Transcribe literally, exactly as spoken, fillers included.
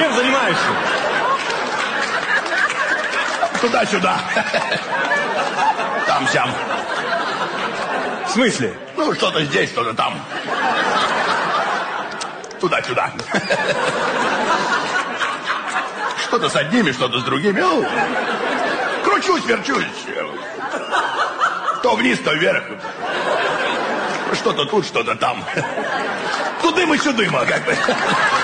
Чем занимаешься? Туда-сюда. Там-сям. В смысле? Ну, что-то здесь, что-то там. Туда-сюда. Что-то с одними, что-то с другими. Ну, кручусь, верчусь. То вниз, то вверх. Что-то тут, что-то там. Тудыма-сюдыма, как бы.